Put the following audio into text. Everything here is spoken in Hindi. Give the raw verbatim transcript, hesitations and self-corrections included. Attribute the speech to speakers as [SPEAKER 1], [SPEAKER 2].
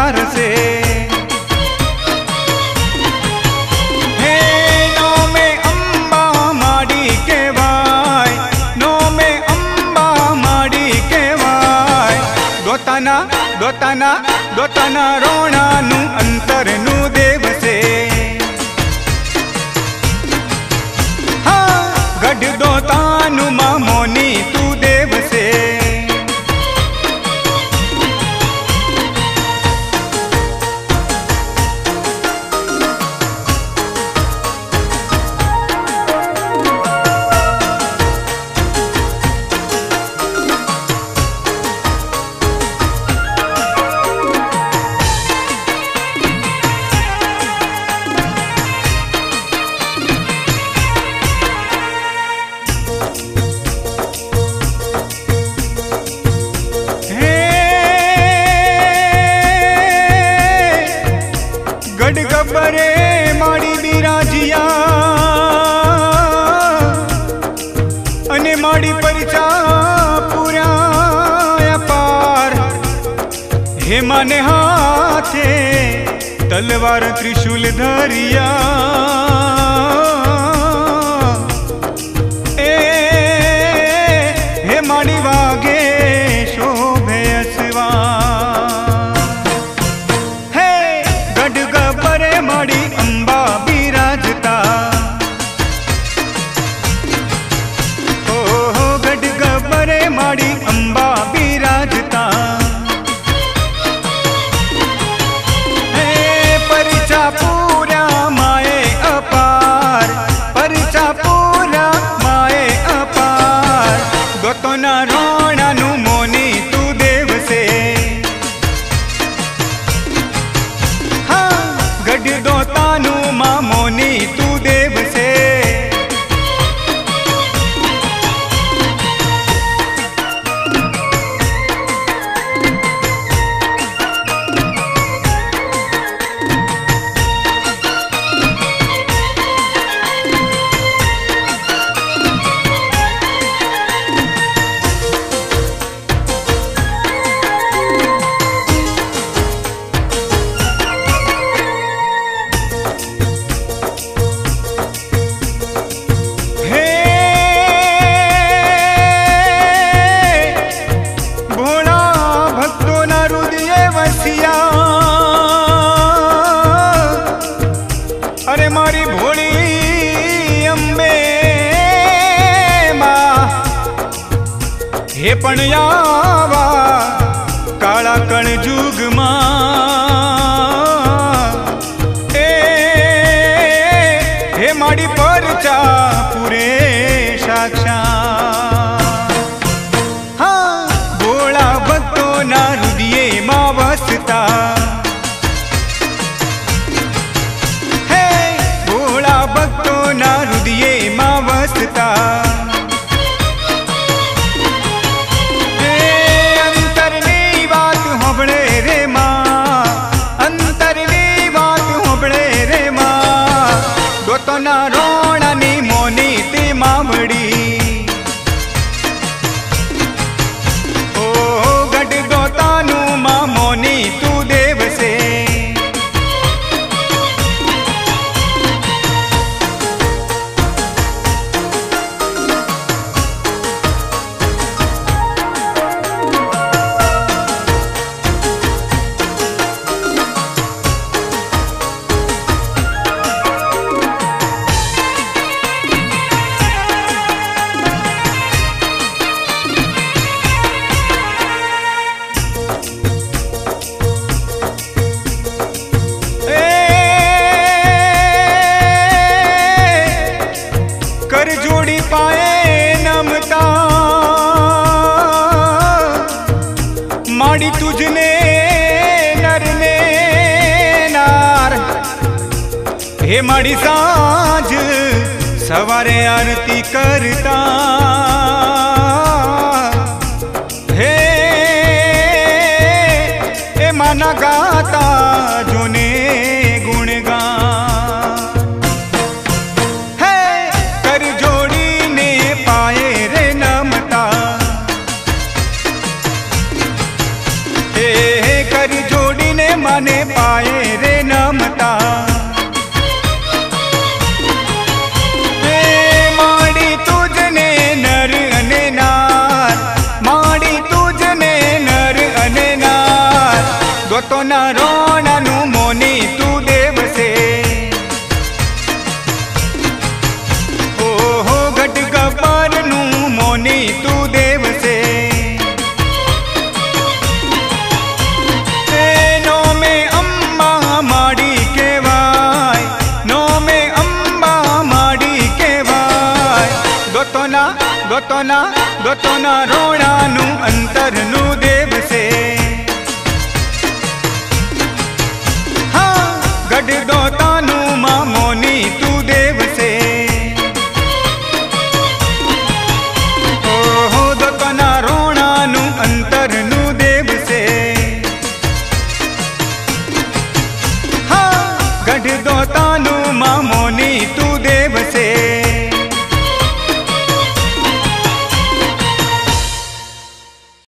[SPEAKER 1] प्यार से। हे नो में अंबा माड़ी के वाय, नो में अंबा माड़ी के वाय। दोताना दोताना दोताना रोणा नु अंतर नु देव से। हाँ गढ़ दोतानु मामोनी तू देव से। गढ़ गब्बरे माड़ी बिराजिया अने माड़ी परिचा पूरा पार। हे माने हाथे तलवार त्रिशूल धरिया। ए हे माड़ी वागे शोभे असवा। माड़ी अंबा बिराजता। ओ हो गढ़ गब्बरे माड़ी अंबा बिराजता। हे परिचा पूरा माए अपार, परिचा पूरा माए अपार। दोतोना रोणा नु मोनी तू देव से। गढ़ दोतानु मामोनी तू देव से। अरे मारी भोली अंबे मां हे पण आवा काला कण जुग मां। ए हे माड़ी परचा पूरे साक्षात। हाँ भोला भक्तो ना हृदये मां वसता। भक्तो ना हृदये मां वसता। अंतरनी बात होबळे रे मां, अंतरनी बात होबळे रे मां। दोतोना रोणा नी मोनी ती मामड़ी। ओ गढ़ दोतानु मामोनी तू देव से। कर जोड़ी पाए नमता माड़ी तुझने नरने नार। हे माड़ी सांझ सवारे आरती करता। हे ए माना गाता जोने गुणगा। मन दोतोना रोणानु मोनी तू देव से। ओ हो गट गब्बरनु मोनी तू देव से। नो में अम्बा माड़ी केवाय, नो में अम्बा माड़ी केवाय। दोतोना दोतोना दोतोना रोणानु अंतरनु देव से। हाँ गढ़ दोतानु मां मोनी तू देव से। ओ हो दोतोना रोणानु अंतरनु देव से। हाँ गढ़ दोतानु मां मोनी तू देव से।